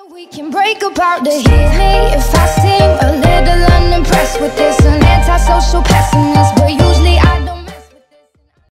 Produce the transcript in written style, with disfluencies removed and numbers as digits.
We can break apart to hear me if I sing